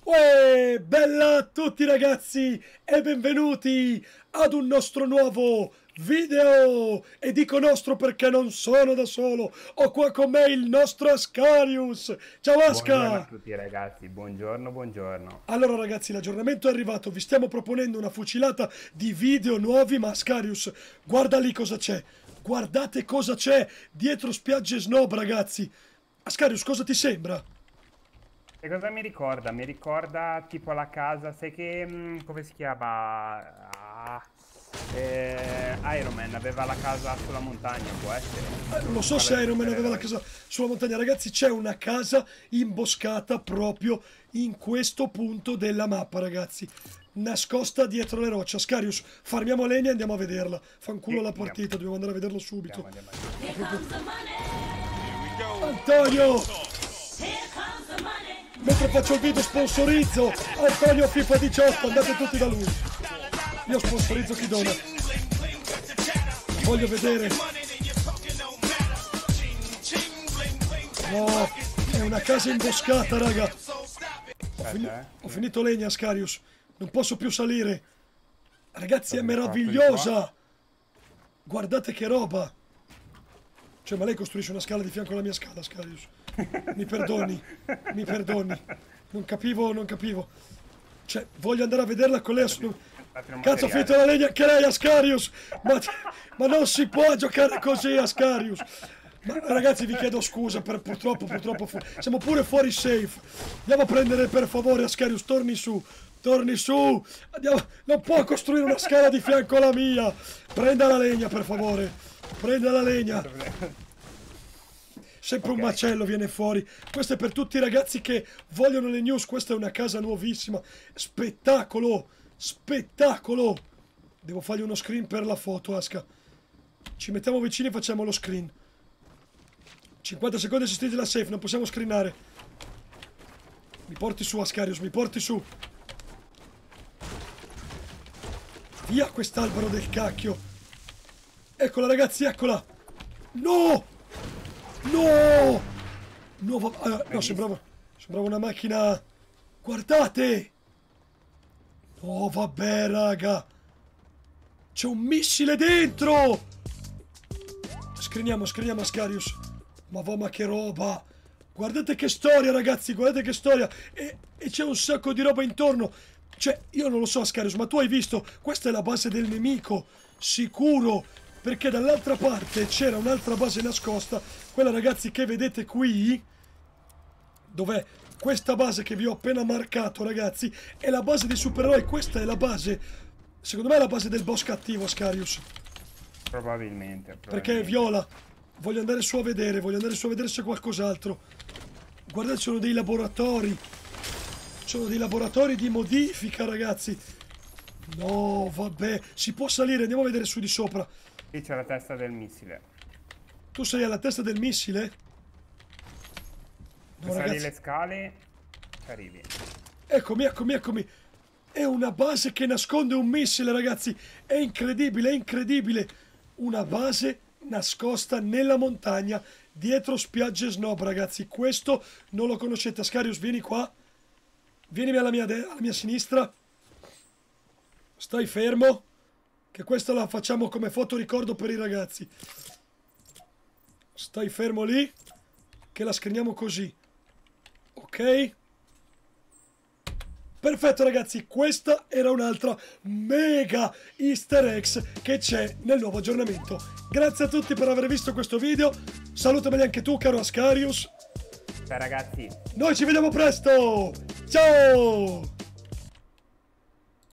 Uè, bella a tutti ragazzi e benvenuti ad un nostro nuovo video. E dico nostro perché non sono da solo, ho qua con me il nostro Ascarius. Ciao Buongiorno a Asca! tutti ragazzi, buongiorno, buongiorno. Allora ragazzi, l'aggiornamento è arrivato, vi stiamo proponendo una fucilata di video nuovi, ma Ascarius, guarda lì cosa c'è. Guardate cosa c'è dietro Spiagge Snob ragazzi. Ascarius, cosa ti sembra? E cosa mi ricorda? Mi ricorda tipo la casa, sai che, come si chiama? Iron Man aveva la casa sulla montagna, può essere? Non lo so se Quella dei Iron Man aveva la supereroi. casa sulla montagna, ragazzi. C'è una casa imboscata proprio in questo punto della mappa, ragazzi. Nascosta dietro le rocce. Ascarius, farmiamo legna e andiamo a vederla. Fanculo Sì, la partita, dobbiamo andare a vederlo subito. Andiamo. Antonio! Mentre faccio il video sponsorizzo Antonio FIFA 18, andate tutti da lui. Io sponsorizzo chi dona. Voglio vedere. No, è una casa imboscata, raga. Ho finito legna, Ascarius. Non posso più salire. Ragazzi, è meravigliosa. Guardate che roba. Cioè, ma lei costruisce una scala di fianco alla mia scala, Ascarius. Mi perdoni, mi perdoni. Non capivo, non capivo. Cioè, voglio andare a vederla con lei. Cazzo, ho finito la legna anche lei, Ascarius. Ma non si può giocare così, Ascarius. Ma ragazzi, vi chiedo scusa per purtroppo siamo pure fuori safe. Andiamo a prendere per favore Ascarius, torni su. Torni su. Andiamo. Non può costruire una scala di fianco alla mia. Prenda la legna per favore. Prenda la legna. Sempre un macello viene fuori. Questo è per tutti i ragazzi che vogliono le news. Questa è una casa nuovissima. Spettacolo. Spettacolo. Devo fargli uno screen per la foto, Asca. Ci mettiamo vicini e facciamo lo screen. 50 secondi assistiti la safe, non possiamo screenare. Mi porti su, Ascarius, mi porti su. Via quest'albero del cacchio. Eccola ragazzi, eccola. No! No! No, sembrava una macchina. Guardate! Oh, vabbè, raga. C'è un missile dentro! Scriniamo, Ascarius. Ma che roba! Guardate che storia, ragazzi, guardate che storia! E c'è un sacco di roba intorno. Cioè, io non lo so, Ascarius, ma tu hai visto? Questa è la base del nemico. Sicuro! Perché dall'altra parte c'era un'altra base nascosta. Quella, ragazzi, che vedete qui. Dov'è? Questa base che vi ho appena marcato, ragazzi, è la base dei supereroi. Questa è la base. Secondo me è la base del boss cattivo, Ascarius. Probabilmente. Perché è viola. Voglio andare su a vedere se c'è qualcos'altro. Guardate, sono dei laboratori. Sono dei laboratori di modifica, ragazzi. No, vabbè. Si può salire, andiamo a vedere su di sopra. Qui c'è la testa del missile. Tu sei alla testa del missile? No, Se sali ragazzi. le scale, ci arrivi. Eccomi. È una base che nasconde un missile, ragazzi. È incredibile. Una base nascosta nella montagna dietro Spiagge Snob, ragazzi. Questo non lo conoscete. Ascarius, vieni qua. Vienimi alla mia sinistra. Stai fermo, che questa la facciamo come fotoricordo per i ragazzi. Stai fermo lì, che la scriviamo così. Ok? Perfetto ragazzi, questa era un'altra mega easter eggs che c'è nel nuovo aggiornamento. Grazie a tutti per aver visto questo video. Salutameli anche tu, caro Ascarius. Ciao ragazzi. Noi ci vediamo presto. Ciao!